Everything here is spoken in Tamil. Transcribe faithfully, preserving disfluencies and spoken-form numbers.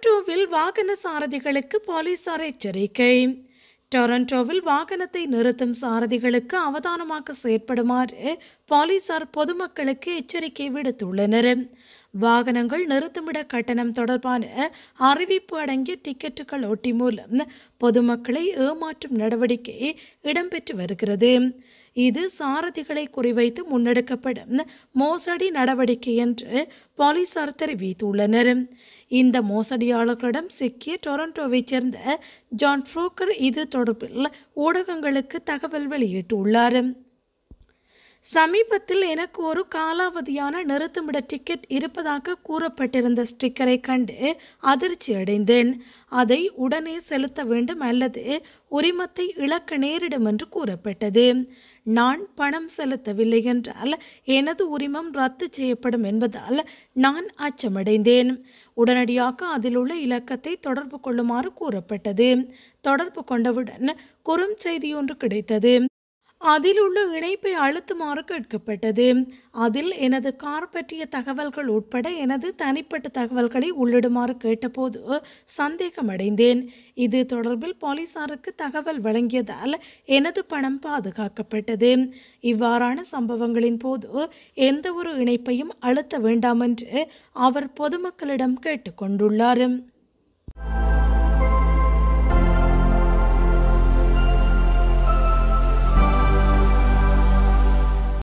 டொரண்டோவில் வாகன சாரதிகளுக்கு போலீசார் எச்சரிக்கை. டொரண்டோவில் வாகனத்தை நிறுத்தும் சாரதிகளுக்கு அவதானமாக செயற்படுமாறு போலீசார் பொதுமக்களுக்கு எச்சரிக்கை விடுத்துள்ளனர். வாகனங்கள் நிறுத்துமிட கட்டணம் தொடர்பான அறிவிப்பு அடங்கிய டிக்கெட்டுகள் ஒட்டி மூலம் பொதுமக்களை ஏமாற்றும் நடவடிக்கை இடம்பெற்று வருகிறது. இது சாரதிகளை குறிவைத்து முன்னெடுக்கப்படும் மோசடி நடவடிக்கை என்று போலீசார் தெரிவித்துள்ளனர். இந்த மோசடியாளர்களிடம் சிக்கிய டொரண்டோவைச் சேர்ந்த ஜான் ஃப்ரோக்கர் இது தொடர்பில் ஊடகங்களுக்கு தகவல் வெளியிட்டுள்ளார். சமீபத்தில் எனக்கு ஒரு காலாவதியான நிறுத்துமிட டிக்கெட் இருப்பதாக கூறப்பட்டிருந்த ஸ்டிக்கரை கண்டு அதிர்ச்சி அடைந்தேன். அதை உடனே செலுத்த வேண்டும் அல்லது உரிமத்தை இழக்க நேரிடும் என்று கூறப்பட்டது. நான் பணம் செலுத்தவில்லை என்றால் எனது உரிமம் ரத்து செய்யப்படும் என்பதால் நான் அச்சமடைந்தேன். உடனடியாக அதில் உள்ள இலக்கத்தை தொடர்பு கொள்ளுமாறு கூறப்பட்டது. தொடர்பு கொண்டவுடன் குறுஞ்செய்தி ஒன்று கிடைத்தது. அதில் உள்ள இணைப்பை அழுத்துமாறு கேட்கப்பட்டது. அதில் எனது கார் பற்றிய தகவல்கள் உட்பட எனது தனிப்பட்ட தகவல்களை உள்ளிடுமாறு கேட்டபோது சந்தேகமடைந்தேன். இது தொடர்பில் போலீசாருக்கு தகவல் வழங்கியதால் எனது பணம் பாதுகாக்கப்பட்டது. இவ்வாறான சம்பவங்களின் போது எந்த ஒரு இணைப்பையும் அழுத்த வேண்டாம் என்று அவர் பொதுமக்களிடம் கேட்டுக்கொண்டுள்ளார்.